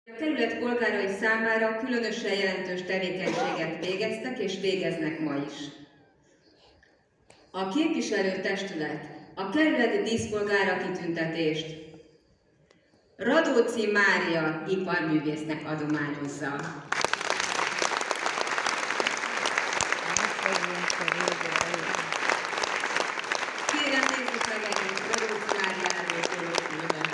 A kerület polgárai számára különösen jelentős tevékenységet végeztek és végeznek ma is. A képviselőtestület a kerületi díszpolgára kitüntetést Radóczy Mária iparművésznek adományozza. Kérem, nézzük meg együtt Radóczy Máriáról szóló filmet.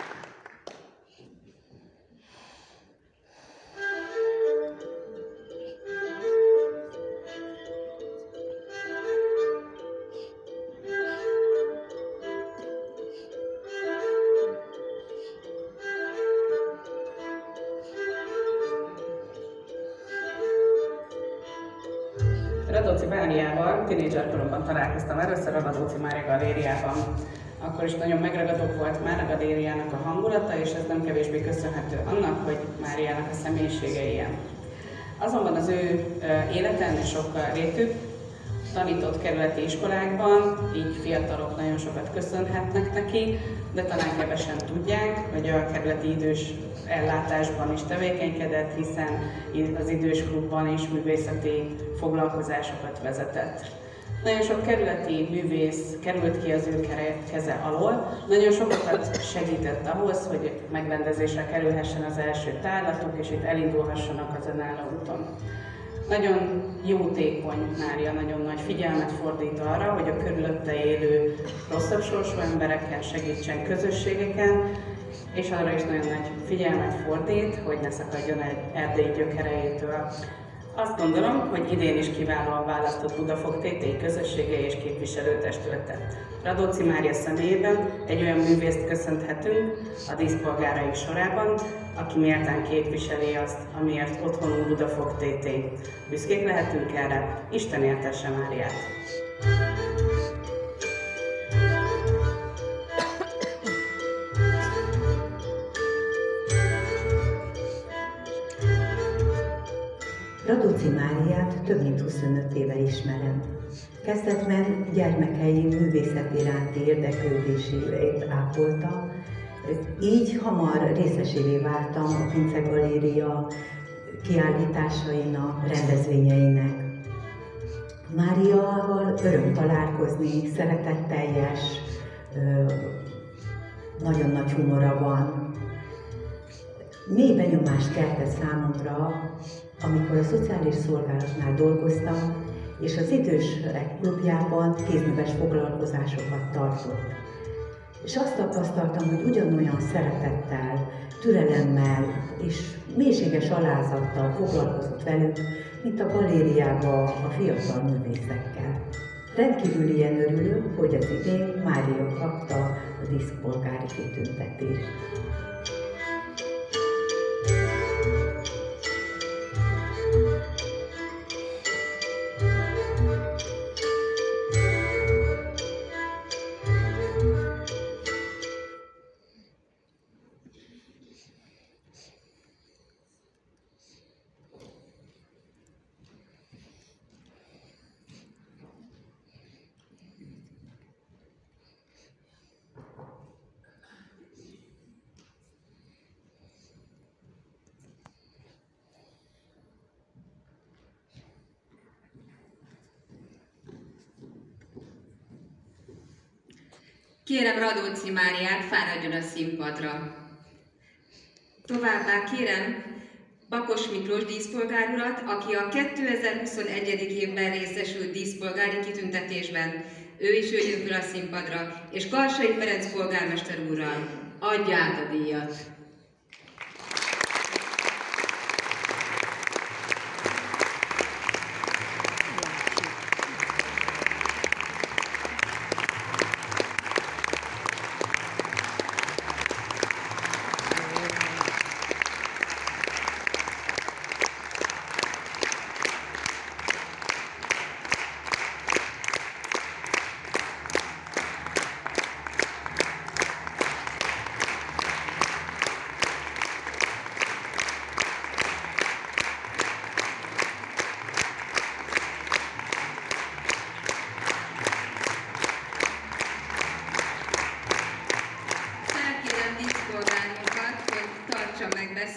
Radóczy Máriával tínédzserkoromban találkoztam először a Radóczy Mária galériában. Akkor is nagyon megragadó volt már a galériának a hangulata, és ez nem kevésbé köszönhető annak, hogy Máriának a személyisége ilyen. Azonban az ő élete ennél sokkal rétűbb, tanított kerületi iskolákban, így fiatalok nagyon sokat köszönhetnek neki, de talán kevesen tudják, hogy a kerületi idős ellátásban is tevékenykedett, hiszen az idős klubban is művészeti foglalkozásokat vezetett. Nagyon sok kerületi művész került ki az ő keze alól, nagyon sokat segített ahhoz, hogy megrendezésre kerülhessen az első tárlatok, és itt elindulhassanak az önálló úton. Nagyon jótékony Mária, nagyon nagy figyelmet fordít arra, hogy a körülötte élő rosszabb sorsú embereken segítsen, közösségeken, és arra is nagyon nagy figyelmet fordít, hogy ne szakadjon egy erdélyi gyökerejétől. Azt gondolom, hogy idén is kiválóan választott Budafok TT közössége és képviselőtestülete. Radóczy Mária személyében egy olyan művészt köszönhetünk a díszpolgáraik sorában, aki méltán képviseli azt, amiért otthonunk Budafok TT. Büszkék lehetünk erre, Isten éltesse Máriát! Radóczy Máriát több mint 25 éve ismerem. Kezdetben gyermekei művészet iránti érdeklődését ápolta, így hamar részesévé váltam a Pince Galéria kiállításainak, rendezvényeinek. Máriával öröm találkozni, szeretetteljes, nagyon nagy humora van. Mély benyomást keltett számomra, amikor a szociális szolgálatnál dolgoztam, és az idősek klubjában kézműves foglalkozásokat tartott. És azt tapasztaltam, hogy ugyanolyan szeretettel, türelemmel és mélységes alázattal foglalkozott velük, mint a galériában a fiatal művészekkel. Rendkívül ilyen örülök, hogy az idén Mária kapta a díszpolgári kitüntetést. Kérem Radóczy Máriát, fáradjon a színpadra. Továbbá kérem Bakos Miklós díszpolgár urat, aki a 2021. évben részesült díszpolgári kitüntetésben. Ő is jöjjön fel a színpadra, és Karsai Ferenc polgármester úrral adja át a díjat.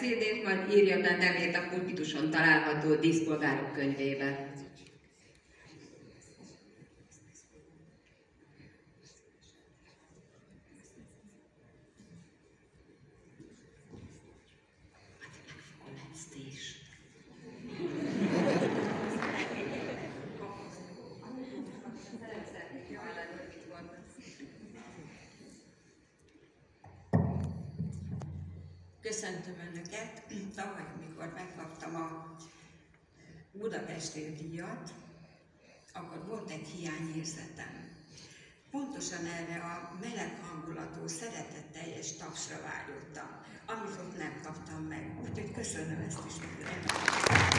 beszédét majd írja be nevét a pulpituson található díszpolgárok könyvébe. Köszöntöm Önöket! Tavaly, amikor megkaptam a Budapesti díjat, akkor volt egy hiányérzetem. Pontosan erre a meleg hangulatú, szeretetteljes tapsra vágyottam, amit ott nem kaptam meg. Úgyhogy köszönöm ezt is mindenkinek.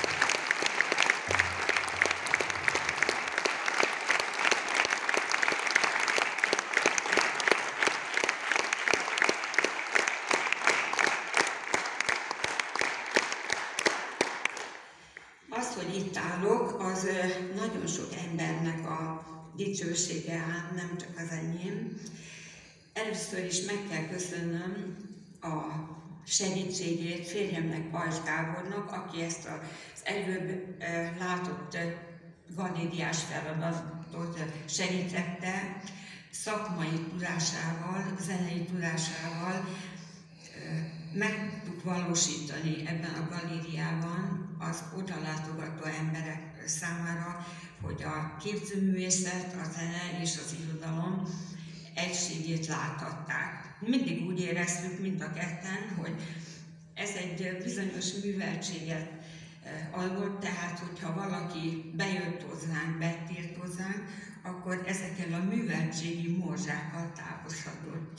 Az, hogy itt állok, az nagyon sok embernek a dicsősége ám, nem csak az enyém. Először is meg kell köszönnöm a segítségét férjemnek, Pajzs Gábornak, aki ezt az előbb látott galériás feladatot segítette, szakmai tudásával, zenei tudásával meg tudtuk valósítani ebben a galériában az oda látogató emberek számára, hogy a képzőművészet, a zene és az irodalom egységét láthatták. Mindig úgy éreztük mind a ketten, hogy ez egy bizonyos műveltséget adott, tehát hogyha valaki bejött hozzánk, betért hozzánk, akkor ezekkel a műveltségi morzsákkal távozhatott.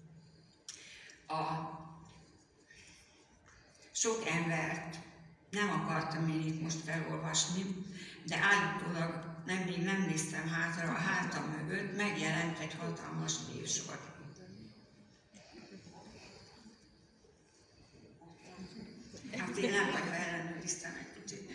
Sok embert nem akartam én itt most felolvasni, de állítólag még nem néztem hátra, a hátam mögött megjelent egy hatalmas névsor. Hát én nem vagy ellenőriztem egy kicsit.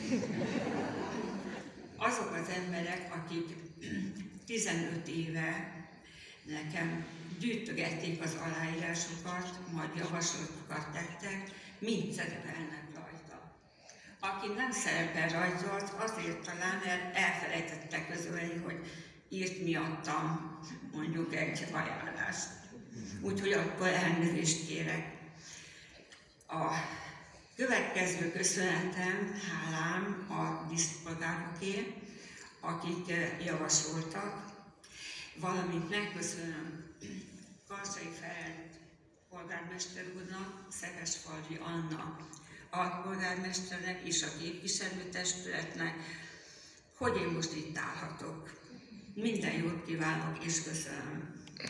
Azok az emberek, akik 15 éve nekem gyűjtögették az aláírásokat, majd javaslatokat tettek, mind szerepelnek rajta. Aki nem szerepel rajta, azért talán elfelejtette közölni, hogy írt miattam mondjuk egy ajánlást. Úgyhogy akkor elnézést kérek. A következő köszönetem, hálám a díszpolgároké, akik javasoltak, valamint megköszönöm Karsai Ferenc polgármester úrnak, Szepesfalvi Anna alpolgármesternek és a képviselőtestületnek, hogy én most itt állhatok. Minden jót kívánok és köszönöm.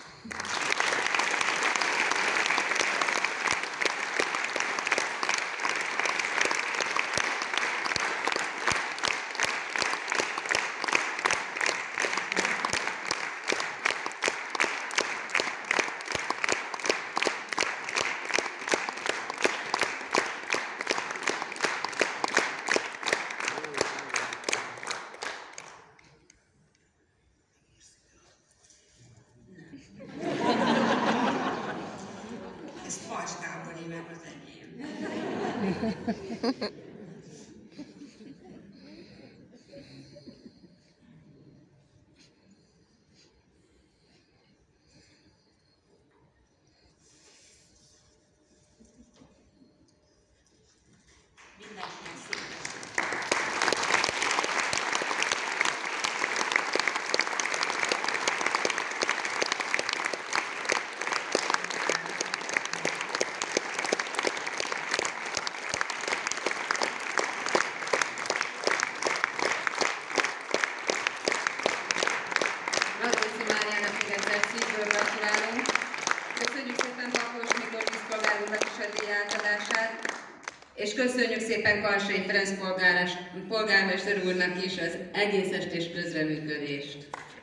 És köszönjük szépen Karsai Ferenc polgármester úrnak is az egész estés közreműködést.